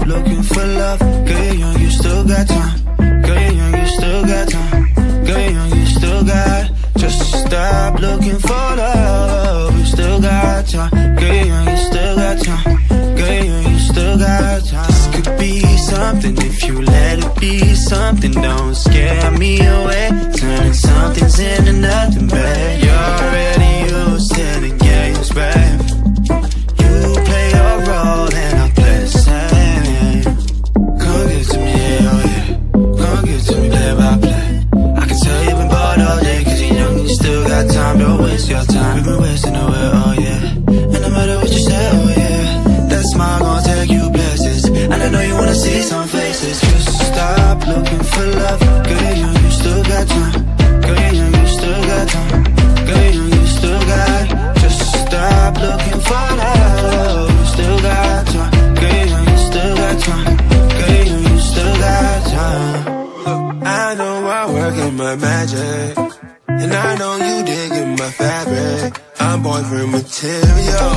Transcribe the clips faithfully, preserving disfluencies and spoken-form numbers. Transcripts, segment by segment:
looking for love. Girl, you're young, you still got time. Girl, you're young, you still got time. Girl, you're young, you still got. Just stop looking for love. You still got time. Girl, you're young, you still got time. Girl, you're young, you still got time. This could be something if you let it be something. Don't scare me away, turning something's into nothing, babe. You're already used to the games, babe. You play your role and I play the same. Come give it to me, yeah, oh yeah. Come give it to me, play by play. I can tell you've been bored all day, cause you're young and you still got time. Don't waste your time, you've been wasting away, oh yeah. And no matter what you say, oh yeah, that smile gon' take you places. And I know you wanna see some faces. Just stop looking for love. Girl, you're young, you still got time. Girl, you're young, you still got time. Girl, you're young, you still got. Just stop looking for love. You still got time. Girl, you're young, you still got time. Girl, you're young, you still got time. Look, I know I work in my magic, and I know you digging my fabric. I'm boyfriend material.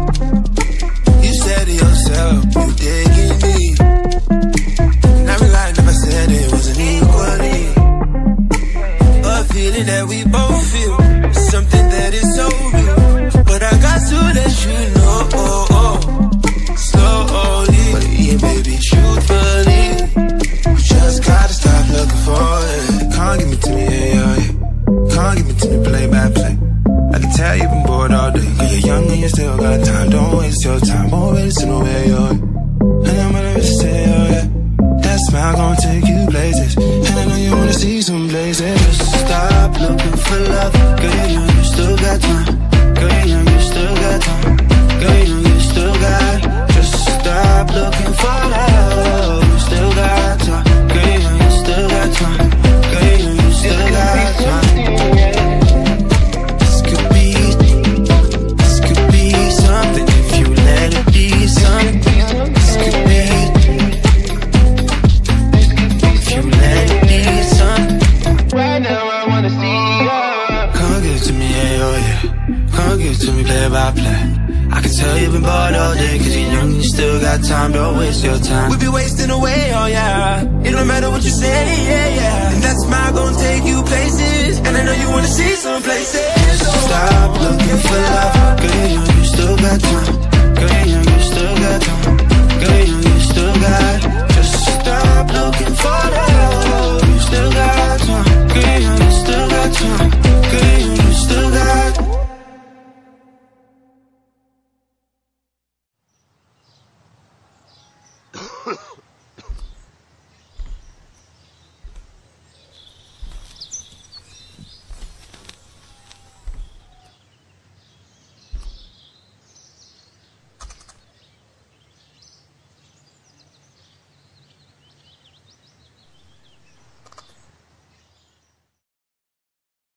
You said to yourself, you digging me, and I would lying if I said it wasn't equally. A feeling that we both feel, something that is so real. But I got to let you know, oh, oh, slowly. But yeah, baby, truthfully, you just gotta stop looking for it. Can't give it to me, yeah, yeah, yeah. Can't give it to me, play by play. I can tell you've been bored all day, cause you're young and you still got time. Don't waste your time, won't waste it away, yo. And I'm gonna just say, oh yeah, that smile gon' take you places. And I know you wanna see some places. Just stop looking for love. Girl, you're young, you still got time. Girl, you're young, you still got time. Girl, you're young, you still got. Just stop looking for love. You still got time. Girl, you're young, you still got time. Girl, you're young, you still got time. This could be, this could be something if you let it be something. This could be, if you let it be something. Right now I wanna see you. Come give it to me, yeah, oh yeah. Come give it to me, play by play. I can tell you've been bored all day, cause you're young and you still got time. Don't waste your time. We be wasting away, oh yeah. It don't matter what you say, yeah, yeah. And that smile gon' take you places. And I know you wanna see some places. Stop looking for love. Girl, you're young, you still got time. Girl, you're young, you still got time. Girl, you're young, you still got. Just stop looking for love. You still got time. Girl, you're young, you still got time. Girl, you're young, you still got. Huh.